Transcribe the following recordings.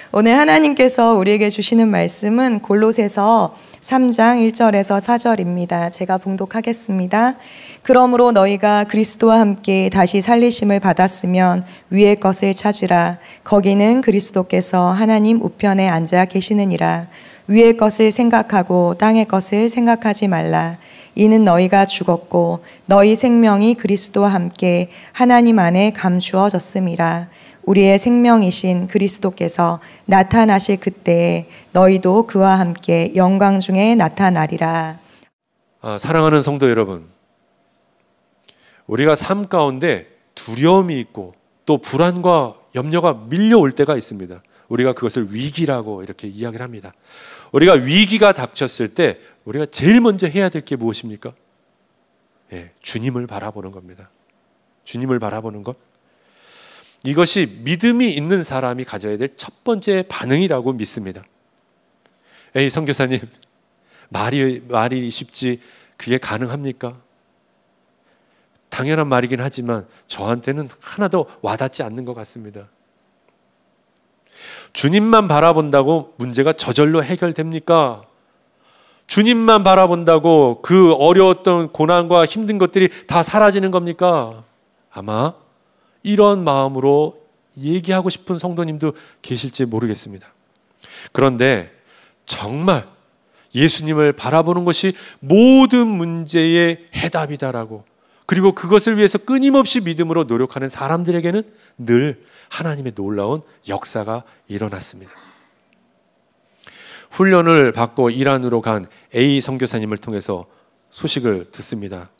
오늘 하나님께서 우리에게 주시는 말씀은 골로새서 3장 1절에서 4절입니다. 제가 봉독하겠습니다. 그러므로 너희가 그리스도와 함께 다시 살리심을 받았으면 위의 것을 찾으라. 거기는 그리스도께서 하나님 우편에 앉아 계시느니라. 위의 것을 생각하고 땅의 것을 생각하지 말라. 이는 너희가 죽었고 너희 생명이 그리스도와 함께 하나님 안에 감추어졌음이라. 우리의 생명이신 그리스도께서 나타나실 그때에 너희도 그와 함께 영광 중에 나타나리라. 사랑하는 성도 여러분, 우리가 삶 가운데 두려움이 있고 또 불안과 염려가 밀려올 때가 있습니다. 우리가 그것을 위기라고 이렇게 이야기를 합니다. 우리가 위기가 닥쳤을 때 우리가 제일 먼저 해야 될 게 무엇입니까? 주님을 바라보는 겁니다. 주님을 바라보는 것. 이것이 믿음이 있는 사람이 가져야 될 첫 번째 반응이라고 믿습니다. 에이 선교사님, 말이 쉽지 그게 가능합니까? 당연한 말이긴 하지만 저한테는 하나도 와닿지 않는 것 같습니다. 주님만 바라본다고 문제가 저절로 해결됩니까? 주님만 바라본다고 그 어려웠던 고난과 힘든 것들이 다 사라지는 겁니까? 아마 이런 마음으로 얘기하고 싶은 성도님도 계실지 모르겠습니다. 그런데 정말 예수님을 바라보는 것이 모든 문제의 해답이다라고, 그리고 그것을 위해서 끊임없이 믿음으로 노력하는 사람들에게는 늘 하나님의 놀라운 역사가 일어났습니다. 훈련을 받고 이란으로 간 A 선교사님을 통해서 소식을 듣습니다.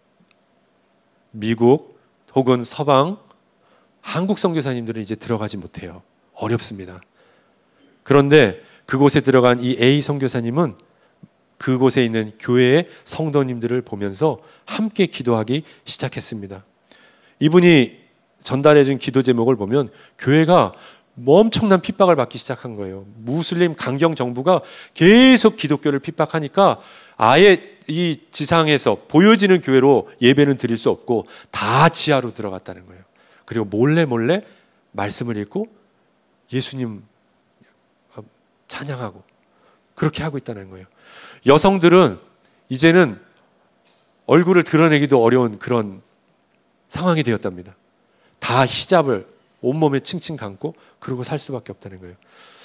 미국 혹은 서방, 한국 선교사님들은 이제 들어가지 못해요. 어렵습니다. 그런데 그곳에 들어간 이 A 선교사님은 그곳에 있는 교회의 성도님들을 보면서 함께 기도하기 시작했습니다. 이분이 전달해준 기도 제목을 보면 교회가 엄청난 핍박을 받기 시작한 거예요. 무슬림 강경 정부가 계속 기독교를 핍박하니까 아예 이 지상에서 보여지는 교회로 예배는 드릴 수 없고 다 지하로 들어갔다는 거예요. 그리고 몰래 말씀을 읽고 예수님 찬양하고 그렇게 하고 있다는 거예요. 여성들은 이제는 얼굴을 드러내기도 어려운 그런 상황이 되었답니다. 다 히잡을 온몸에 칭칭 감고 그러고 살 수밖에 없다는 거예요.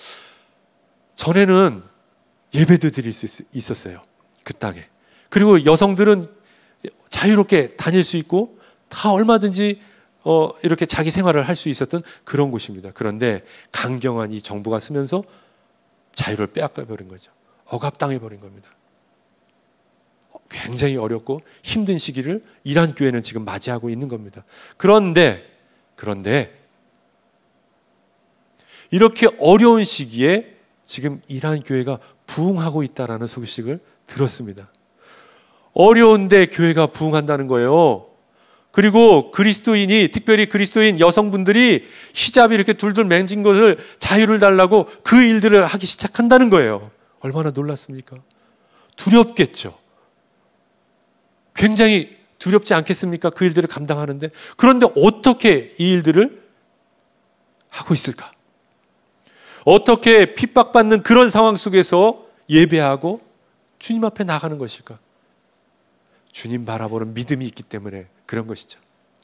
전에는 예배도 드릴 수 있었어요. 그 땅에. 그리고 여성들은 자유롭게 다닐 수 있고 다 얼마든지 이렇게 자기 생활을 할 수 있었던 그런 곳입니다. 그런데 강경한 이 정부가 쓰면서 자유를 빼앗겨버린 거죠. 억압당해버린 겁니다. 굉장히 어렵고 힘든 시기를 이란 교회는 지금 맞이하고 있는 겁니다. 그런데 이렇게 어려운 시기에 지금 이란 교회가 부흥하고 있다라는 소식을 들었습니다. 어려운데 교회가 부흥한다는 거예요. 그리고 그리스도인이, 특별히 그리스도인 여성분들이 히잡이 이렇게 둘둘 맹진 것을 자유를 달라고 그 일들을 하기 시작한다는 거예요. 얼마나 놀랐습니까? 두렵겠죠. 굉장히 두렵지 않겠습니까? 그 일들을 감당하는데. 그런데 어떻게 이 일들을 하고 있을까? 어떻게 핍박받는 그런 상황 속에서 예배하고 주님 앞에 나가는 것일까? 주님 바라보는 믿음이 있기 때문에 그런 것이죠.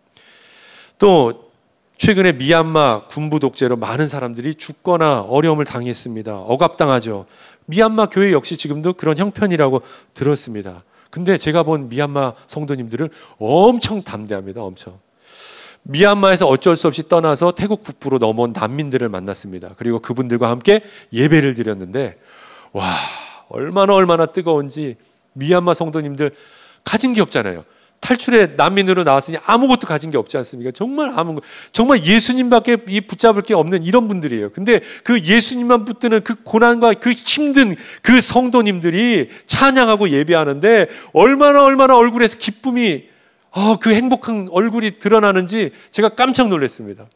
또 최근에 미얀마 군부 독재로 많은 사람들이 죽거나 어려움을 당했습니다. 억압당하죠. 미얀마 교회 역시 지금도 그런 형편이라고 들었습니다. 근데 제가 본 미얀마 성도님들은 엄청 담대합니다. 엄청. 미얀마에서 어쩔 수 없이 떠나서 태국 북부로 넘어온 난민들을 만났습니다. 그리고 그분들과 함께 예배를 드렸는데 와, 얼마나 뜨거운지. 미얀마 성도님들 가진 게 없잖아요. 탈출의 난민으로 나왔으니 아무것도 가진 게 없지 않습니까? 정말 예수님밖에 붙잡을 게 없는 이런 분들이에요. 근데 그 예수님만 붙드는 그 고난과 그 힘든 그 성도님들이 찬양하고 예배하는데 얼마나 얼굴에서 기쁨이, 그 행복한 얼굴이 드러나는지 제가 깜짝 놀랐습니다.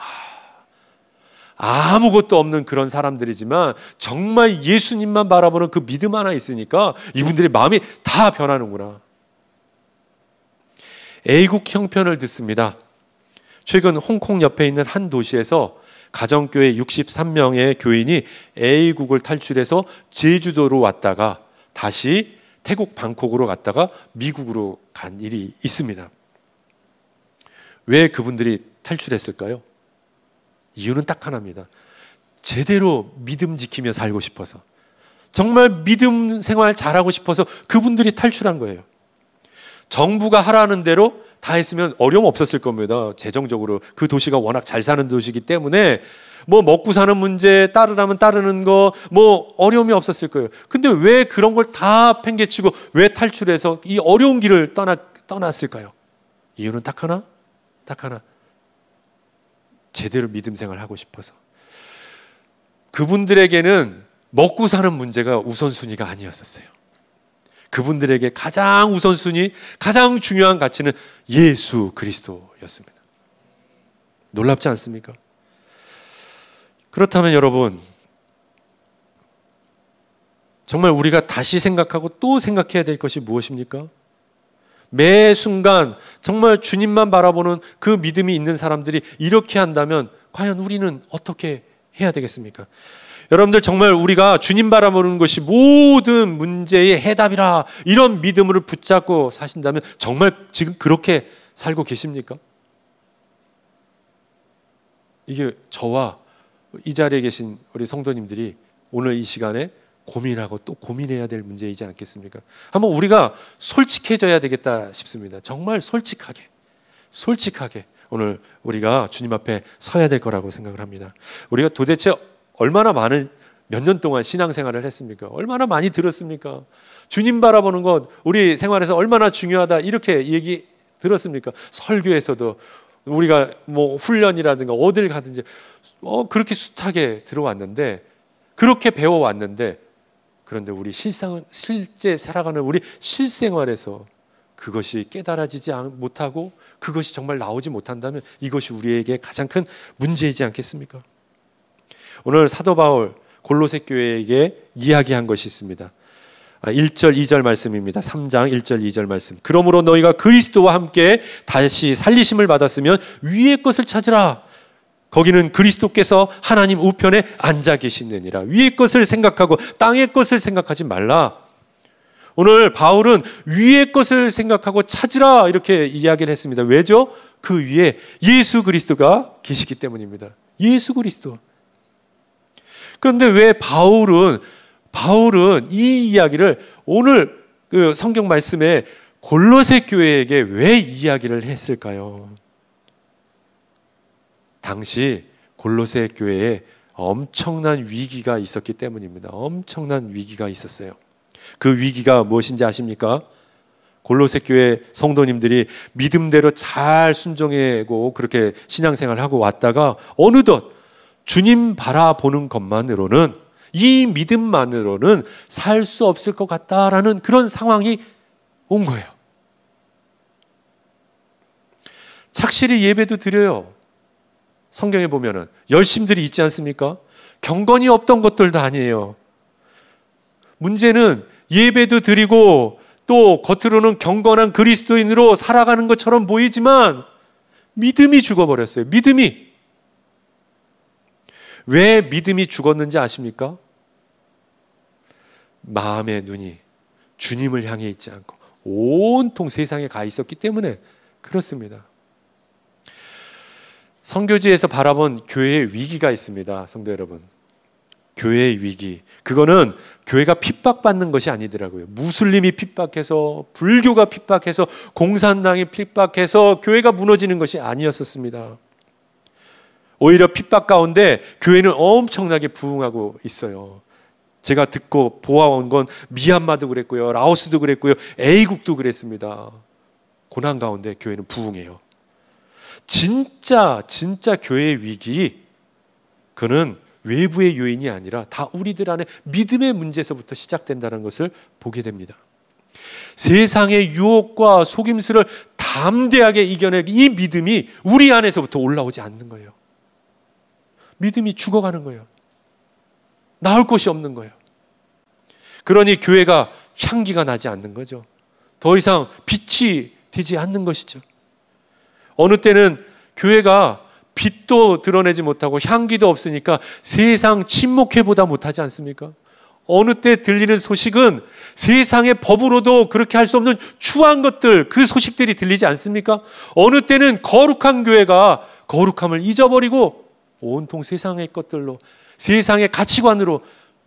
아무것도 없는 그런 사람들이지만 정말 예수님만 바라보는 그 믿음 하나 있으니까 이분들의 마음이 다 변하는구나. 애국 형편을 듣습니다. 최근 홍콩 옆에 있는 한 도시에서 가정교회 63명의 교인이 A국을 탈출해서 제주도로 왔다가 다시 태국 방콕으로 갔다가 미국으로 간 일이 있습니다. 왜 그분들이 탈출했을까요? 이유는 딱 하나입니다. 제대로 믿음 지키며 살고 싶어서, 정말 믿음 생활 잘하고 싶어서 그분들이 탈출한 거예요. 정부가 하라는 대로 다 했으면 어려움 없었을 겁니다. 재정적으로 그 도시가 워낙 잘 사는 도시이기 때문에 뭐 먹고 사는 문제 따르라면 따르는 거 뭐 어려움이 없었을 거예요. 근데 왜 그런 걸 다 팽개치고 왜 탈출해서 이 어려운 길을 떠났을까요? 이유는 딱 하나. 제대로 믿음 생활하고 싶어서. 그분들에게는 먹고 사는 문제가 우선순위가 아니었었어요. 그분들에게 가장 우선순위, 가장 중요한 가치는 예수 그리스도였습니다. 놀랍지 않습니까? 그렇다면 여러분, 정말 우리가 다시 생각하고 또 생각해야 될 것이 무엇입니까? 매 순간 정말 주님만 바라보는 그 믿음이 있는 사람들이 이렇게 한다면 과연 우리는 어떻게 해야 되겠습니까? 여러분들, 정말 우리가 주님 바라보는 것이 모든 문제의 해답이라 이런 믿음으로 붙잡고 사신다면 정말 지금 그렇게 살고 계십니까? 이게 저와 이 자리에 계신 우리 성도님들이 오늘 이 시간에 고민하고 또 고민해야 될 문제이지 않겠습니까? 한번 우리가 솔직해져야 되겠다 싶습니다. 정말 솔직하게 오늘 우리가 주님 앞에 서야 될 거라고 생각을 합니다. 우리가 도대체 얼마나 많은 몇 년 동안 신앙생활을 했습니까? 얼마나 많이 들었습니까? 주님 바라보는 것 우리 생활에서 얼마나 중요하다 이렇게 얘기 들었습니까? 설교에서도 우리가 뭐 훈련이라든가 어딜 가든지 그렇게 숱하게 들어왔는데, 그렇게 배워왔는데, 그런데 우리 실제 살아가는 우리 실생활에서 그것이 깨달아지지 못하고 그것이 정말 나오지 못한다면 이것이 우리에게 가장 큰 문제이지 않겠습니까? 오늘 사도 바울 골로새 교회에게 이야기한 것이 있습니다. 1절 2절 말씀입니다. 3장 1절 2절 말씀. 그러므로 너희가 그리스도와 함께 다시 살리심을 받았으면 위의 것을 찾으라. 거기는 그리스도께서 하나님 우편에 앉아 계시느니라. 위의 것을 생각하고 땅의 것을 생각하지 말라. 오늘 바울은 위의 것을 생각하고 찾으라 이렇게 이야기를 했습니다. 왜죠? 그 위에 예수 그리스도가 계시기 때문입니다. 예수 그리스도. 그런데 왜 바울은 이 이야기를 오늘 그 성경 말씀에 골로새 교회에게 왜 이야기를 했을까요? 당시 골로새 교회에 엄청난 위기가 있었기 때문입니다. 엄청난 위기가 있었어요. 그 위기가 무엇인지 아십니까? 골로새 교회 성도님들이 믿음대로 잘 순종하고 그렇게 신앙생활을 하고 왔다가 어느덧 주님 바라보는 것만으로는, 이 믿음만으로는 살 수 없을 것 같다라는 그런 상황이 온 거예요. 착실히 예배도 드려요. 성경에 보면은 열심들이 있지 않습니까? 경건이 없던 것들도 아니에요. 문제는 예배도 드리고 또 겉으로는 경건한 그리스도인으로 살아가는 것처럼 보이지만 믿음이 죽어버렸어요. 믿음이. 왜 믿음이 죽었는지 아십니까? 마음의 눈이 주님을 향해 있지 않고 온통 세상에 가 있었기 때문에 그렇습니다. 선교지에서 바라본 교회의 위기가 있습니다. 성도 여러분, 교회의 위기, 그거는 교회가 핍박받는 것이 아니더라고요. 무슬림이 핍박해서, 불교가 핍박해서, 공산당이 핍박해서 교회가 무너지는 것이 아니었었습니다. 오히려 핍박 가운데 교회는 엄청나게 부흥하고 있어요. 제가 듣고 보아온 건 미얀마도 그랬고요, 라오스도 그랬고요, A국도 그랬습니다. 고난 가운데 교회는 부흥해요. 진짜 교회의 위기, 그는 외부의 요인이 아니라 다 우리들 안에 믿음의 문제에서부터 시작된다는 것을 보게 됩니다. 세상의 유혹과 속임수를 담대하게 이겨낼 이 믿음이 우리 안에서부터 올라오지 않는 거예요. 믿음이 죽어가는 거예요. 나올 곳이 없는 거예요. 그러니 교회가 향기가 나지 않는 거죠. 더 이상 빛이 되지 않는 것이죠. 어느 때는 교회가 빛도 드러내지 못하고 향기도 없으니까 세상 침묵해보다 못하지 않습니까? 어느 때 들리는 소식은 세상의 법으로도 그렇게 할 수 없는 추한 것들, 그 소식들이 들리지 않습니까? 어느 때는 거룩한 교회가 거룩함을 잊어버리고 온통 세상의 것들로, 세상의 가치관으로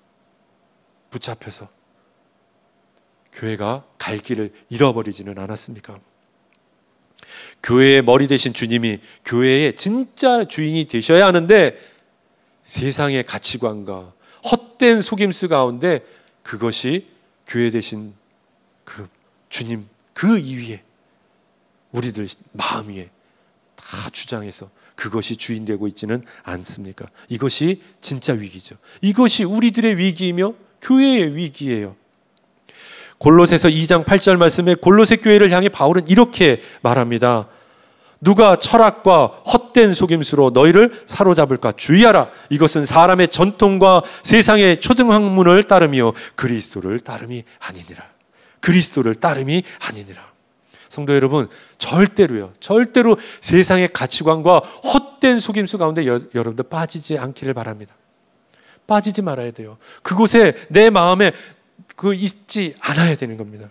붙잡혀서 교회가 갈 길을 잃어버리지는 않았습니까? 교회의 머리 되신 주님이 교회의 진짜 주인이 되셔야 하는데 세상의 가치관과 헛된 속임수 가운데 그것이 교회 되신 그 주님 그 이위에 우리들 마음 위에 다 주장해서 그것이 주인 되고 있지는 않습니까? 이것이 진짜 위기죠. 이것이 우리들의 위기이며 교회의 위기예요. 골로새서 2장 8절 말씀에 골로새 교회를 향해 바울은 이렇게 말합니다. 누가 철학과 헛된 속임수로 너희를 사로잡을까 주의하라. 이것은 사람의 전통과 세상의 초등학문을 따르며 그리스도를 따름이 아니니라. 그리스도를 따름이 아니니라. 성도 여러분, 절대로 세상의 가치관과 헛된 속임수 가운데 여러분들 빠지지 않기를 바랍니다. 빠지지 말아야 돼요. 그곳에 내 마음에 있지 않아야 되는 겁니다.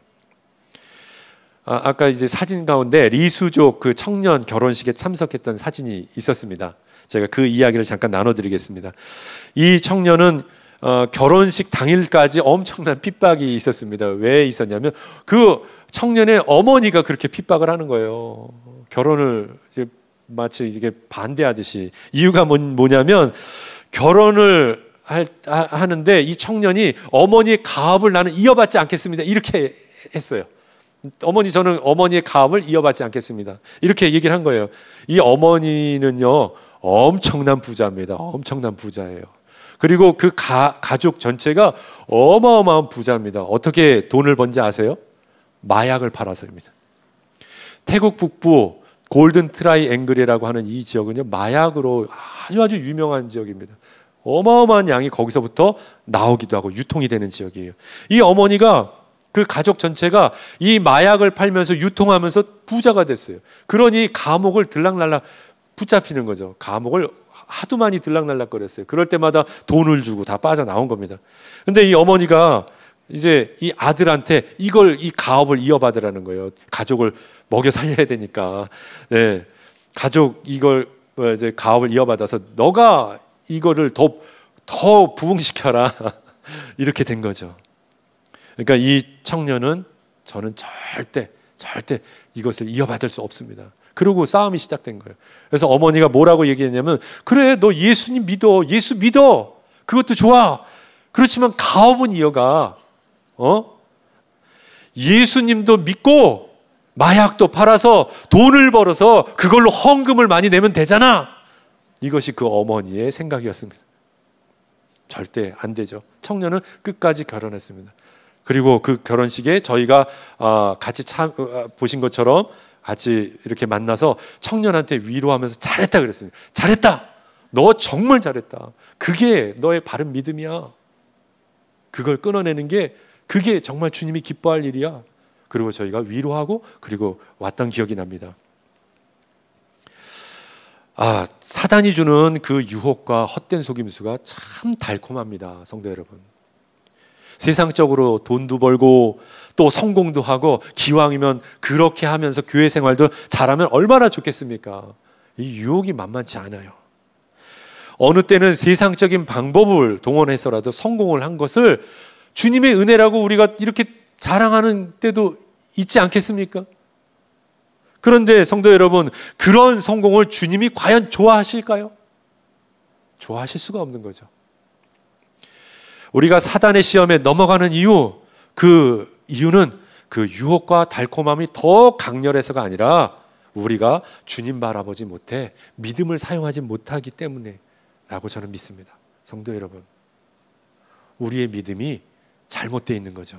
아까 이제 사진 가운데 리수족 그 청년 결혼식에 참석했던 사진이 있었습니다. 제가 그 이야기를 잠깐 나눠드리겠습니다. 이 청년은 결혼식 당일까지 엄청난 핍박이 있었습니다. 왜 있었냐면 그 청년의 어머니가 그렇게 핍박을 하는 거예요. 결혼을 이제 마치 이게 반대하듯이. 이유가 뭐냐면 결혼을 하는데 이 청년이 어머니의 가업을 나는 이어받지 않겠습니다. 이렇게 했어요. 저는 어머니의 가업을 이어받지 않겠습니다. 이렇게 얘기를 한 거예요. 이 어머니는요, 엄청난 부자입니다. 엄청난 부자예요. 그리고 그 가족 전체가 어마어마한 부자입니다. 어떻게 돈을 번지 아세요? 마약을 팔아서입니다. 태국 북부 골든 트라이앵글이라고 하는 이 지역은요, 마약으로 아주 유명한 지역입니다. 어마어마한 양이 거기서부터 나오기도 하고 유통이 되는 지역이에요. 이 어머니가 그 가족 전체가 이 마약을 팔면서 유통하면서 부자가 됐어요. 그러니 감옥을 들락날락 붙잡히는 거죠. 감옥을 하도 많이 들락날락거렸어요. 그럴 때마다 돈을 주고 다 빠져나온 겁니다. 근데 이 어머니가 이제 이 아들한테 이 가업을 이어받으라는 거예요. 가족을 먹여 살려야 되니까. 네. 가족 이제 가업을 이어받아서 너가 이거를 더 부흥시켜라. 이렇게 된 거죠. 그러니까 이 청년은 저는 절대 이것을 이어받을 수 없습니다. 그리고 싸움이 시작된 거예요. 그래서 어머니가 뭐라고 얘기했냐면 그래 너 예수님 믿어. 예수 믿어. 그것도 좋아. 그렇지만 가업은 이어가. 예수님도 믿고 마약도 팔아서 돈을 벌어서 그걸로 헌금을 많이 내면 되잖아. 이것이 그 어머니의 생각이었습니다. 절대 안 되죠. 청년은 끝까지 결혼했습니다. 그리고 그 결혼식에 저희가 같이 보신 것처럼 같이 이렇게 만나서 청년한테 위로하면서 잘했다 그랬습니다. 잘했다. 너 정말 잘했다. 그게 너의 바른 믿음이야. 그걸 끊어내는 게 그게 정말 주님이 기뻐할 일이야. 그리고 저희가 위로하고 그리고 왔던 기억이 납니다. 사단이 주는 그 유혹과 헛된 속임수가 참 달콤합니다. 성도 여러분. 세상적으로 돈도 벌고 또 성공도 하고 기왕이면 그렇게 하면서 교회 생활도 잘하면 얼마나 좋겠습니까? 이 유혹이 만만치 않아요. 어느 때는 세상적인 방법을 동원해서라도 성공을 한 것을 주님의 은혜라고 우리가 이렇게 자랑하는 때도 있지 않겠습니까? 그런데 성도 여러분, 그런 성공을 주님이 과연 좋아하실까요? 좋아하실 수가 없는 거죠. 우리가 사단의 시험에 넘어가는 이유, 그 이유는 그 유혹과 달콤함이 더 강렬해서가 아니라 우리가 주님 바라보지 못해 믿음을 사용하지 못하기 때문에 라고 저는 믿습니다. 성도 여러분, 우리의 믿음이 잘못되어 있는 거죠.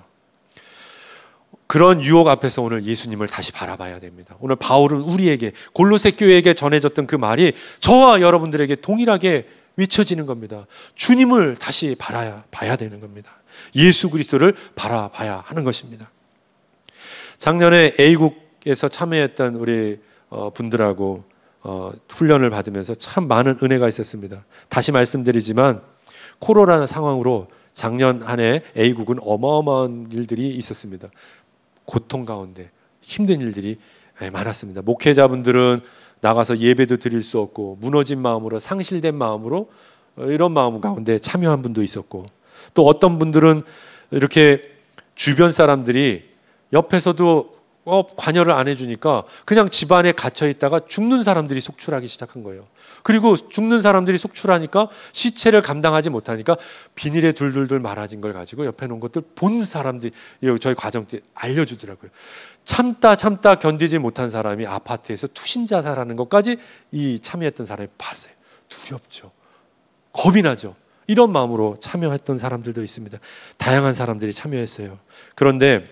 그런 유혹 앞에서 오늘 예수님을 다시 바라봐야 됩니다. 오늘 바울은 우리에게, 골로새 교회에게 전해졌던 그 말이 저와 여러분들에게 동일하게 외쳐지는 겁니다. 주님을 다시 봐야 되는 겁니다. 예수 그리스도를 바라봐야 하는 것입니다. 작년에 A국에서 참여했던 우리 분들하고 훈련을 받으면서 참 많은 은혜가 있었습니다. 다시 말씀드리지만 코로나 상황으로 작년 한 해 A국은 어마어마한 일들이 있었습니다. 고통 가운데 힘든 일들이 많았습니다. 목회자분들은 나가서 예배도 드릴 수 없고 무너진 마음으로, 상실된 마음으로 이런 마음 가운데 참여한 분도 있었고, 또 어떤 분들은 이렇게 주변 사람들이 옆에서도 관여를 안 해주니까 그냥 집안에 갇혀 있다가 죽는 사람들이 속출하기 시작한 거예요. 그리고 죽는 사람들이 속출하니까 시체를 감당하지 못하니까 비닐에 둘둘둘 말아진 걸 가지고 옆에 놓은 것들 본 사람들이 저희 과정 때 알려주더라고요. 참다 견디지 못한 사람이 아파트에서 투신 자살하는 것까지 이 참여했던 사람이 봤어요. 두렵죠. 겁이 나죠. 이런 마음으로 참여했던 사람들도 있습니다. 다양한 사람들이 참여했어요. 그런데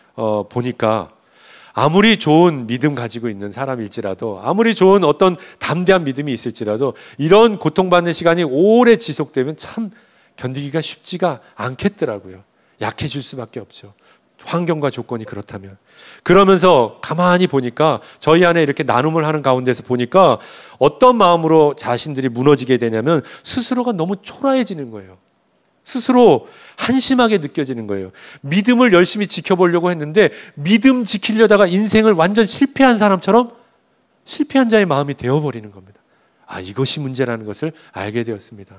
보니까 아무리 좋은 믿음 가지고 있는 사람일지라도, 아무리 좋은 어떤 담대한 믿음이 있을지라도 이런 고통받는 시간이 오래 지속되면 참 견디기가 쉽지가 않겠더라고요. 약해질 수밖에 없죠. 환경과 조건이 그렇다면. 그러면서 가만히 보니까 저희 안에 이렇게 나눔을 하는 가운데서 보니까 어떤 마음으로 자신들이 무너지게 되냐면 스스로가 너무 초라해지는 거예요. 스스로 한심하게 느껴지는 거예요. 믿음을 열심히 지켜보려고 했는데 믿음 지키려다가 인생을 완전 실패한 사람처럼 실패한 자의 마음이 되어버리는 겁니다. 이것이 문제라는 것을 알게 되었습니다.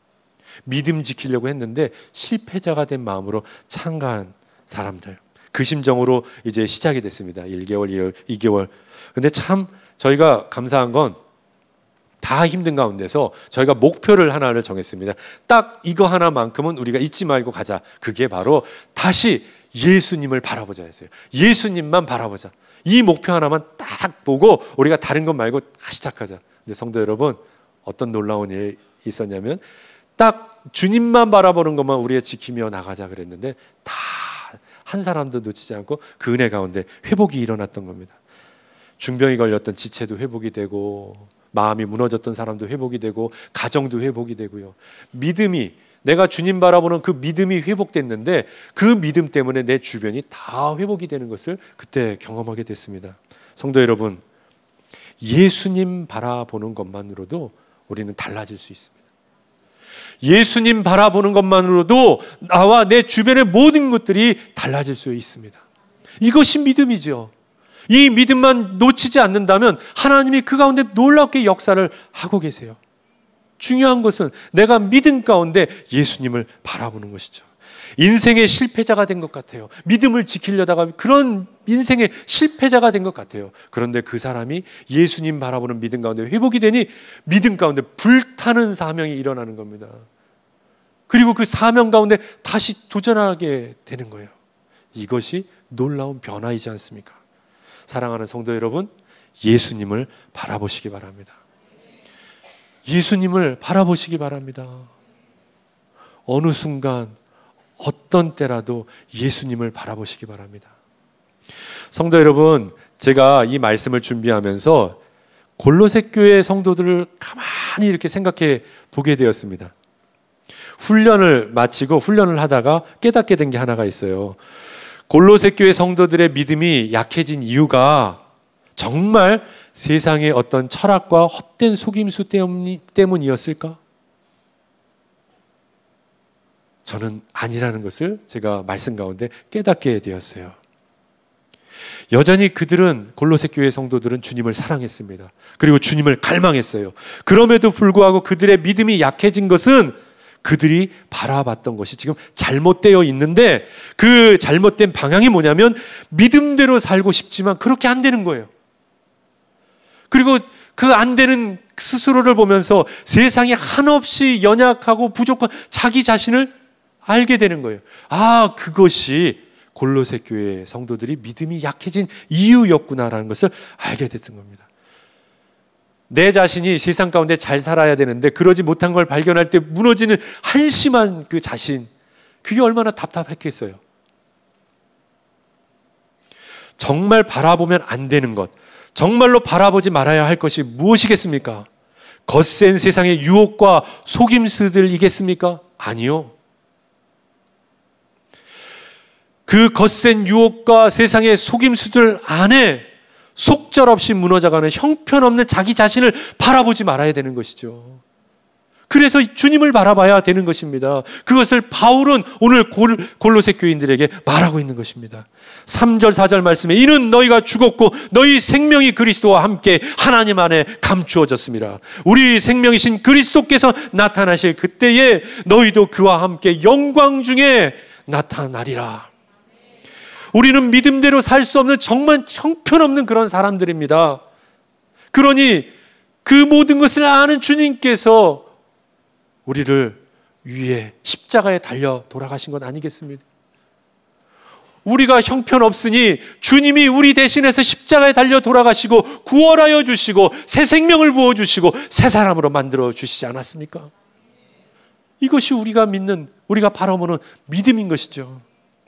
믿음 지키려고 했는데 실패자가 된 마음으로 참가한 사람들, 그 심정으로 이제 시작이 됐습니다. 1개월, 2개월. 근데 참 저희가 감사한 건 다 힘든 가운데서 저희가 목표를 하나를 정했습니다. 딱 이거 하나만큼은 우리가 잊지 말고 가자. 그게 바로 다시 예수님을 바라보자 했어요. 예수님만 바라보자. 이 목표 하나만 딱 보고 우리가 다른 것 말고 다시 시작하자. 근데 성도 여러분, 어떤 놀라운 일이 있었냐면 딱 주님만 바라보는 것만 우리가 지키며 나가자 그랬는데 다 한 사람도 놓치지 않고 그 은혜 가운데 회복이 일어났던 겁니다. 중병이 걸렸던 지체도 회복이 되고, 마음이 무너졌던 사람도 회복이 되고, 가정도 회복이 되고요. 믿음이, 내가 주님 바라보는 그 믿음이 회복됐는데 그 믿음 때문에 내 주변이 다 회복이 되는 것을 그때 경험하게 됐습니다. 성도 여러분, 예수님 바라보는 것만으로도 우리는 달라질 수 있습니다. 예수님 바라보는 것만으로도 나와 내 주변의 모든 것들이 달라질 수 있습니다. 이것이 믿음이죠. 이 믿음만 놓치지 않는다면 하나님이 그 가운데 놀랍게 역사를 하고 계세요. 중요한 것은 내가 믿음 가운데 예수님을 바라보는 것이죠. 인생의 실패자가 된 것 같아요. 믿음을 지키려다가 그런 인생의 실패자가 된 것 같아요. 그런데 그 사람이 예수님 바라보는 믿음 가운데 회복이 되니 믿음 가운데 불타는 사명이 일어나는 겁니다. 그리고 그 사명 가운데 다시 도전하게 되는 거예요. 이것이 놀라운 변화이지 않습니까? 사랑하는 성도 여러분, 예수님을 바라보시기 바랍니다. 예수님을 바라보시기 바랍니다. 어느 순간 어떤 때라도 예수님을 바라보시기 바랍니다. 성도 여러분, 제가 이 말씀을 준비하면서 골로새 교회 성도들을 가만히 이렇게 생각해 보게 되었습니다. 훈련을 마치고 훈련을 하다가 깨닫게 된 게 하나가 있어요. 골로새 교회 성도들의 믿음이 약해진 이유가 정말 세상의 어떤 철학과 헛된 속임수 때문이었을까? 저는 아니라는 것을 제가 말씀 가운데 깨닫게 되었어요. 여전히 그들은, 골로새 교회 성도들은 주님을 사랑했습니다. 그리고 주님을 갈망했어요. 그럼에도 불구하고 그들의 믿음이 약해진 것은 그들이 바라봤던 것이 지금 잘못되어 있는데, 그 잘못된 방향이 뭐냐면 믿음대로 살고 싶지만 그렇게 안 되는 거예요. 그리고 그 안 되는 스스로를 보면서 세상에 한없이 연약하고 부족한 자기 자신을 알게 되는 거예요. 그것이 골로새 교회 성도들이 믿음이 약해진 이유였구나라는 것을 알게 됐던 겁니다. 내 자신이 세상 가운데 잘 살아야 되는데 그러지 못한 걸 발견할 때 무너지는 한심한 그 자신, 그게 얼마나 답답했겠어요. 정말 바라보면 안 되는 것, 정말로 바라보지 말아야 할 것이 무엇이겠습니까? 거센 세상의 유혹과 속임수들이겠습니까? 아니요. 그 거센 유혹과 세상의 속임수들 안에 속절없이 무너져가는 형편없는 자기 자신을 바라보지 말아야 되는 것이죠. 그래서 주님을 바라봐야 되는 것입니다. 그것을 바울은 오늘 골로새 교인들에게 말하고 있는 것입니다. 3절 4절 말씀에 이는 너희가 죽었고 너희 생명이 그리스도와 함께 하나님 안에 감추어졌습니다. 우리 생명이신 그리스도께서 나타나실 그때에 너희도 그와 함께 영광 중에 나타나리라. 우리는 믿음대로 살 수 없는 정말 형편없는 그런 사람들입니다. 그러니 그 모든 것을 아는 주님께서 우리를 위해 십자가에 달려 돌아가신 것 아니겠습니까? 우리가 형편없으니 주님이 우리 대신해서 십자가에 달려 돌아가시고 구원하여 주시고 새 생명을 부어주시고 새 사람으로 만들어 주시지 않았습니까? 이것이 우리가 믿는, 우리가 바라보는 믿음인 것이죠.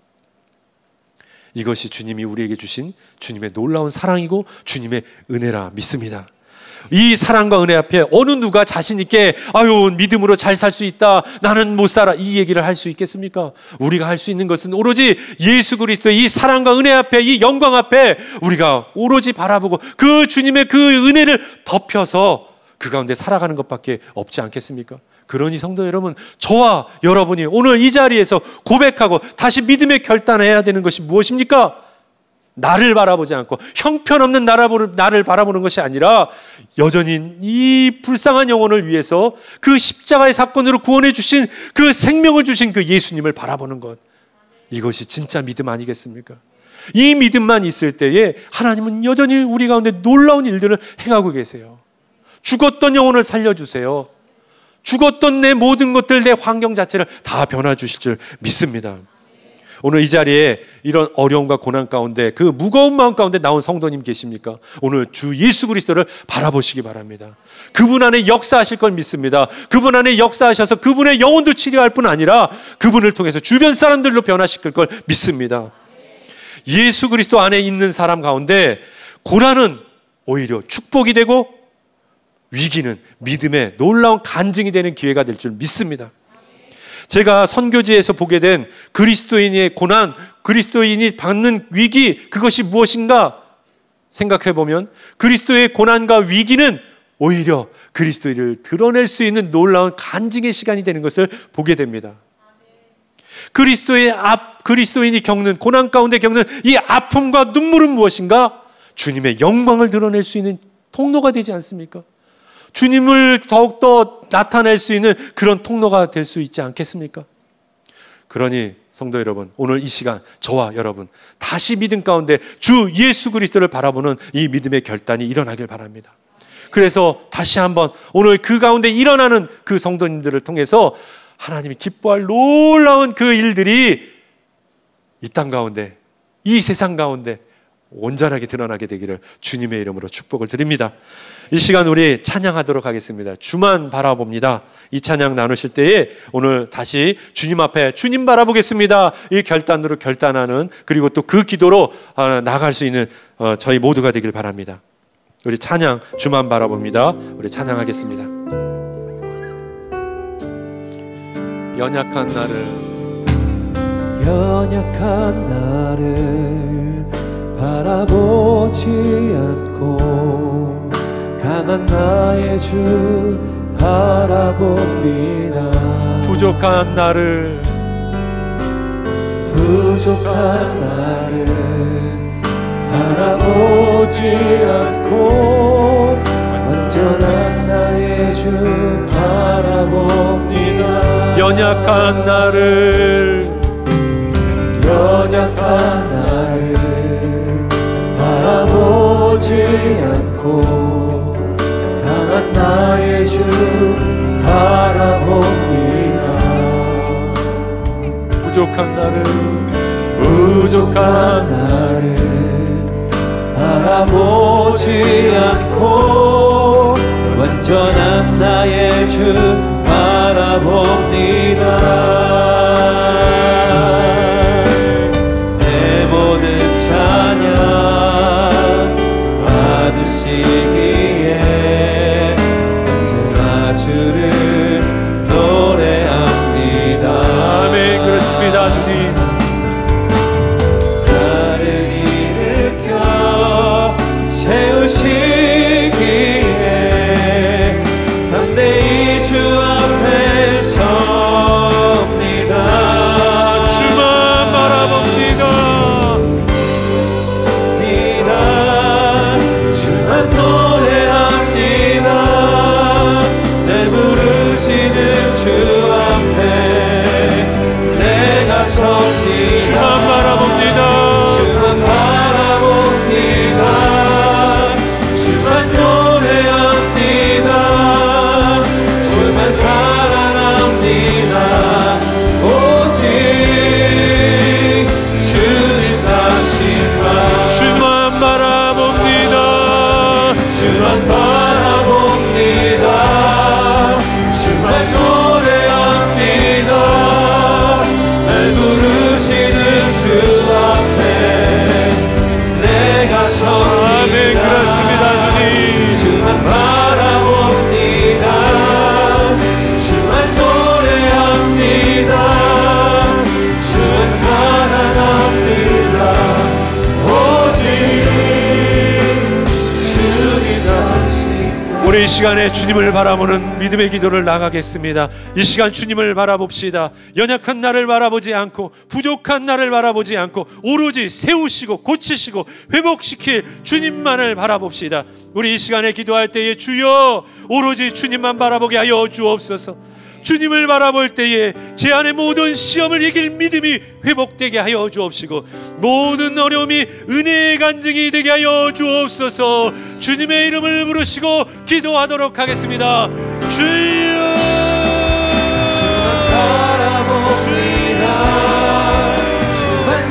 이것이 주님이 우리에게 주신 주님의 놀라운 사랑이고 주님의 은혜라 믿습니다. 이 사랑과 은혜 앞에 어느 누가 자신 있게 믿음으로 잘 살 수 있다, 나는 못 살아, 이 얘기를 할 수 있겠습니까? 우리가 할 수 있는 것은 오로지 예수 그리스도의 이 사랑과 은혜 앞에, 이 영광 앞에 우리가 오로지 바라보고 그 주님의 그 은혜를 덮여서 그 가운데 살아가는 것밖에 없지 않겠습니까? 그러니 성도 여러분, 저와 여러분이 오늘 이 자리에서 고백하고 다시 믿음의 결단을 해야 되는 것이 무엇입니까? 나를 바라보지 않고 형편없는 나를 바라보는 것이 아니라 여전히 이 불쌍한 영혼을 위해서 그 십자가의 사건으로 구원해 주신 그 생명을 주신 그 예수님을 바라보는 것, 이것이 진짜 믿음 아니겠습니까? 이 믿음만 있을 때에 하나님은 여전히 우리 가운데 놀라운 일들을 행하고 계세요. 죽었던 영혼을 살려주세요. 죽었던 내 모든 것들, 내 환경 자체를 다 변화 주실 줄 믿습니다. 오늘 이 자리에 이런 어려움과 고난 가운데, 그 무거운 마음 가운데 나온 성도님 계십니까? 오늘 주 예수 그리스도를 바라보시기 바랍니다. 그분 안에 역사하실 걸 믿습니다. 그분 안에 역사하셔서 그분의 영혼도 치료할 뿐 아니라 그분을 통해서 주변 사람들로 변화시킬 걸 믿습니다. 예수 그리스도 안에 있는 사람 가운데 고난은 오히려 축복이 되고 위기는 믿음의 놀라운 간증이 되는 기회가 될 줄 믿습니다. 제가 선교지에서 보게 된 그리스도인의 고난, 그리스도인이 받는 위기, 그것이 무엇인가 생각해 보면 그리스도의 고난과 위기는 오히려 그리스도인을 드러낼 수 있는 놀라운 간증의 시간이 되는 것을 보게 됩니다. 그리스도인이 겪는 고난 가운데 겪는 이 아픔과 눈물은 무엇인가? 주님의 영광을 드러낼 수 있는 통로가 되지 않습니까? 주님을 더욱더 나타낼 수 있는 그런 통로가 될 수 있지 않겠습니까? 그러니 성도 여러분, 오늘 이 시간 저와 여러분 다시 믿음 가운데 주 예수 그리스도를 바라보는 이 믿음의 결단이 일어나길 바랍니다. 그래서 다시 한번 오늘 그 가운데 일어나는 그 성도님들을 통해서 하나님이 기뻐할 놀라운 그 일들이 이 땅 가운데, 이 세상 가운데 온전하게 드러나게 되기를 주님의 이름으로 축복을 드립니다. 이 시간 우리 찬양하도록 하겠습니다. 주만 바라봅니다. 이 찬양 나누실 때에 오늘 다시 주님 앞에 주님 바라보겠습니다, 이 결단으로 결단하는, 그리고 또 그 기도로 나아갈 수 있는 저희 모두가 되길 바랍니다. 우리 찬양 주만 바라봅니다. 우리 찬양하겠습니다. 연약한 나를 바라보지 않고 강한 나의 주 바라봅니다. 부족한 나를 바라보지 않고 완전한 나의 주 바라봅니다. 연약한 나를 바라보지 않고 강한 나의 주 바라봅니다. 부족한 나를 바라보지 않고 완전한 나의 주 바라봅니다. 찬양 받으시기에 언제나 주를 노래합니다. 아멘. 그렇습니다. 주님, 나를 일으켜 새 주 앞에 내가 섭니다. 아멘. 그렇습니다. 주님. 주만 바라봅니다. 주만 노래합니다. 주만 사랑합니다. 우리 이 시간에 주님을 바라보는 믿음의 기도를 나가겠습니다. 이 시간 주님을 바라봅시다. 연약한 나를 바라보지 않고 부족한 나를 바라보지 않고 오로지 세우시고 고치시고 회복시킬 주님만을 바라봅시다. 우리 이 시간에 기도할 때에 주여 오로지 주님만 바라보게 하여 주옵소서. 주님을 바라볼 때에 제 안의 모든 시험을 이길 믿음이 회복되게 하여 주옵시고 모든 어려움이 은혜의 간증이 되게 하여 주옵소서. 주님의 이름을 부르시고 기도하도록 하겠습니다. 주여 주만 바라봅니다. 주만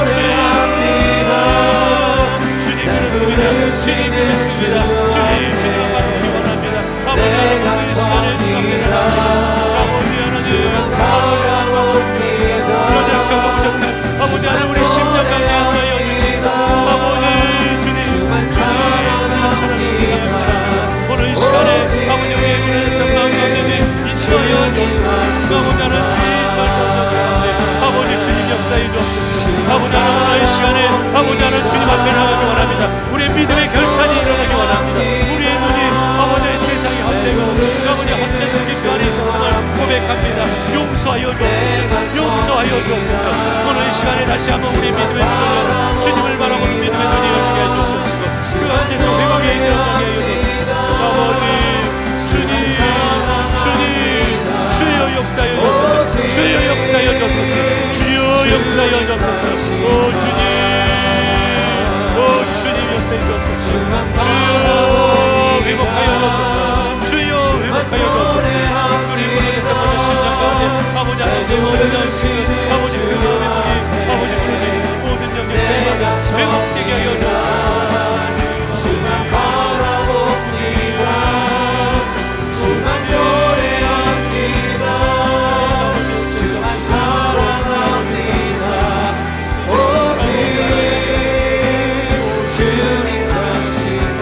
노래합니다. 주님 그렇습니다. 주님 그렇습니다. 주님만 바라보기 원합니다. 아버지 하나님 이 시간에 주만 바라봅니다. 연약하고 부족한 아버지 하나님 우리 심령 가운데 인도하여 주시옵소서. 아버지 주님 주만 사랑합니다. 오늘 이 시간에 아버지 우리의 그랬던 마음 가운데 인도하여 주시옵소서. 아버지 하나님 주님 말씀 가운데 아버지 주님 역사해 주옵소서. 아버지 하나님 오늘 이 시간에 아버지 하나님 주님 앞에 나가기 원합니다. 우리의 믿음의 결단이 일어나기 원합니다. 우리의 눈이 아버지 세상이 헛되고 아버지 헛된 빛 안에 있었음을 고백합니다. 용서하여 주옵소서. 용서하여 주옵소서. 오늘 이 시간에 다시 한번 우리 믿음의 눈을 열어 주님을 바라보는 믿음의 눈이 열리게 해 주옵시고 그 안에서 회복에 이르게 해 주옵소서. 아버지 주님 주여 역사하여 주옵소서. 주여 역사하여 주옵소서. 주여 역사하여 주옵소서. 오 주님 역사하여 주옵소서. 주여 회복하여 주옵소서. 주여 회복하여 주옵소서. 우리 무너졌던 모든 심령 가운데 아버지 하나님 모든 연습 아버지 그 마음의 머리 아버지 무너진 모든 영역 회복되게 하여 주옵소서. 주만 바라봅니다. 주만 노래합니다. 주만 사랑합니다. 오직 주님 같으시다.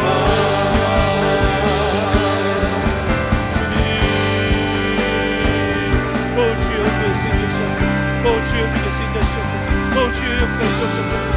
주여 주께서 인도하시옵소서. 주여 주께서 인도하시옵소서. 주여 역사해 주옵소서.